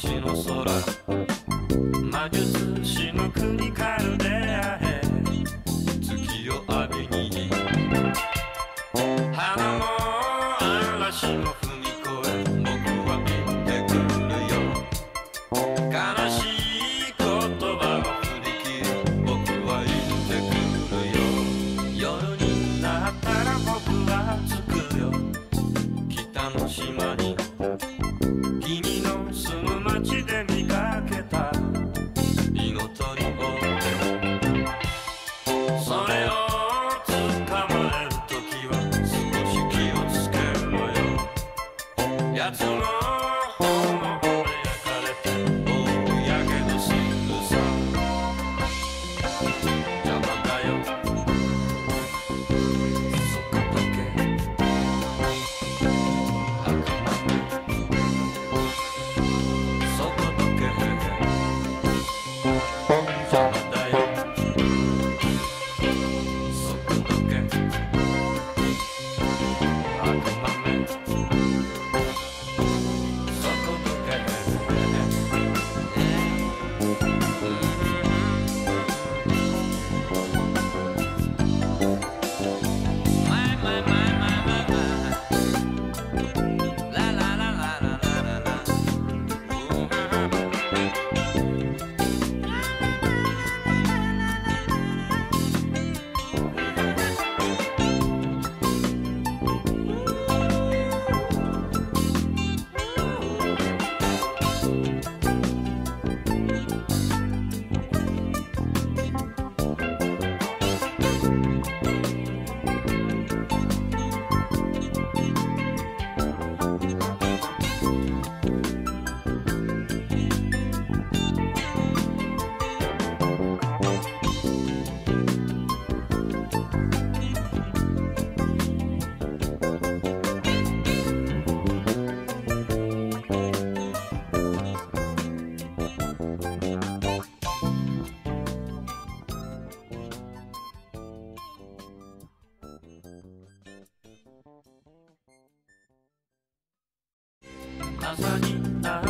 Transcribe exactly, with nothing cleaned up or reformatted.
西の空魔術師の国から出会え月を浴びに花も嵐も踏み越え僕は行ってくるよ悲しい言葉を振り切り僕は行ってくるよ夜になったら僕は着くよ北の島に君の住む街で見かけた火の鳥をそれを捕まえるときは少し気をつけろよ奴の方の骨焼かれて大やけどするさ邪魔だよそこだけ悪魔そこだけ邪魔だよそこだけ悪魔めそこだけMy, my, my, my, my, my. La, la, la, la, la, la, la, la. Ooh, ah,朝にな